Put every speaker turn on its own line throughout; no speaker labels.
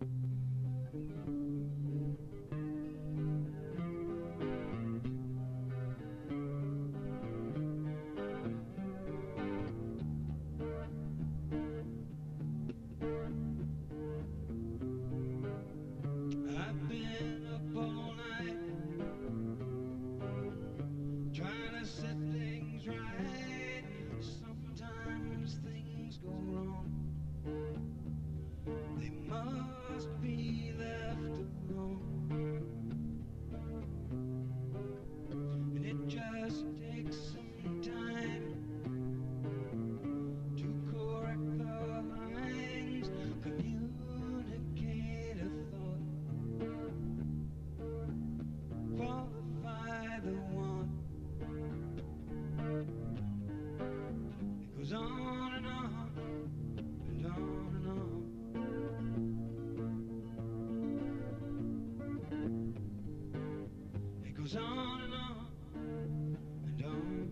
I've been up all night trying to set things right. Sometimes things go wrong. They must be left alone. And it just takes some time to correct the lines, communicate a thought, qualify the one. It goes on and on and on and on. It goes on and on and on and on.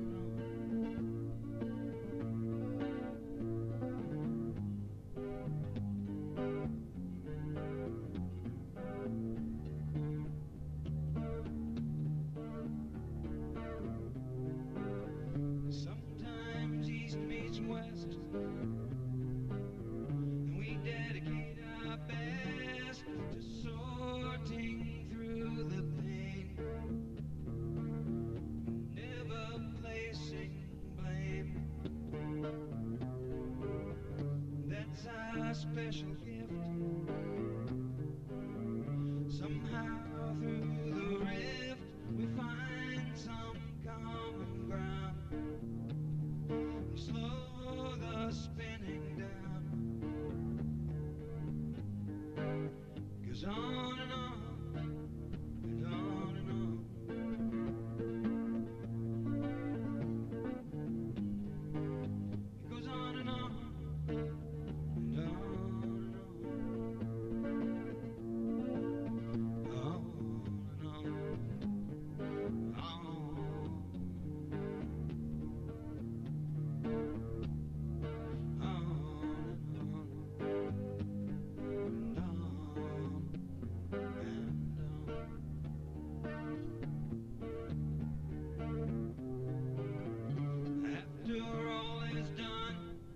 Sometimes east meets west, and we dedicate our best to sorting through the pain, never placing blame. That's our special gift. Somehow through the rift we find some common ground. Slow the spinning down. Goes on and on and on and on. It goes on and on and on and on. On and on. On. After all is done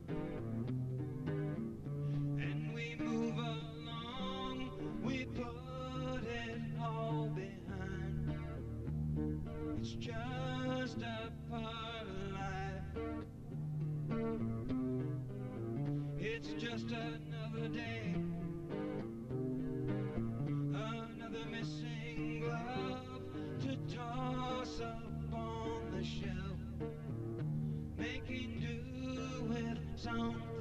and we move along, we put it all behind. It's just a part of life. It's just another day, another missing glove to toss up on the shelf, making do with some